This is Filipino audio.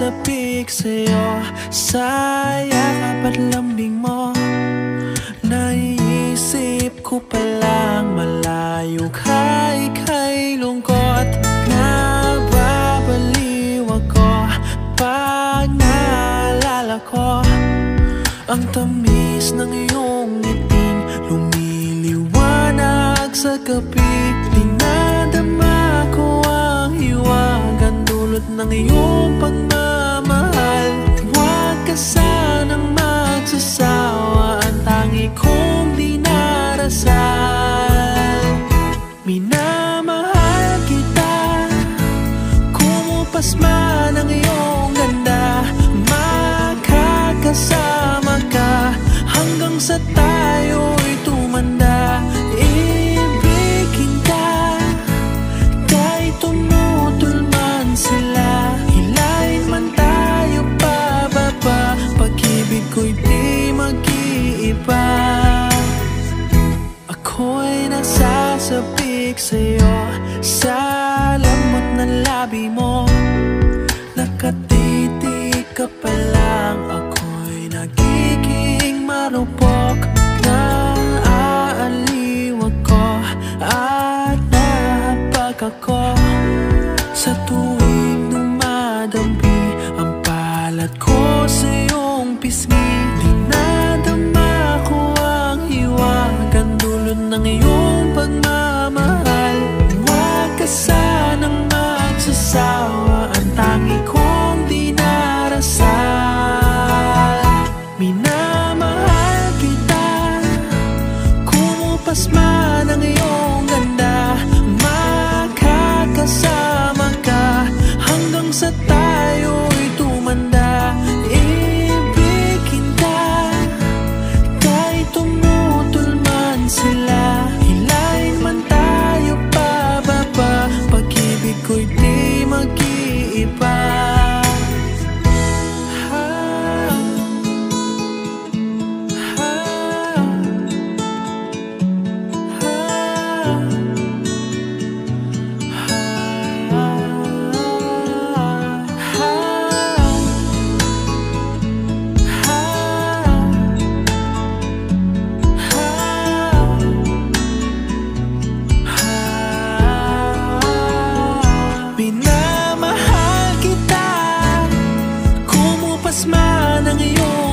nasasapik sa'yo, sa yakap at lambing mo. Naiisip ko palang malayo ka, ika'y lungkot. Nababaliw ako pag naalala ko ang tamis ng iyong ngiting lumiliwanag sa gabi. Dinadama ko ang hiwagang dulot ng iyong pagmamahal. Huwag ka sanang magsasawa, ang tangi kong dinarasal. Minamahal kita, kumupas man ang iyong ganda. Makakasama ka hanggang sa tayo'y tumanda. Ibigin ka kahit tumutol man sila, hilahin man tayo pababa. Pag-ibig ko'y di mag-iiba. Ako'y nasasapik sa'yo, sa lamot ng labi mo. Nakatitig ka pa lang, ako'y nagiging marupok. Naaaliw ako at nahabag ako sa tuwing dumadampi ang palad ko sa iyong pisngi. Dinadama ko ang hiwagang dulot ng iyong pagmamahal. Huwag ka sanang magsasawa, ang tangi kong dinarasal. Minamahal kita, kumupas man ang iyong ganda. Makakasama ka hanggang sa tayo'y tumanda. Ibigin ka kahit tumutol man sila, hilahin man tayo pababa. Pag-ibig ko'y di mag-iiba. Minamahal kita, kumupas man ang iyong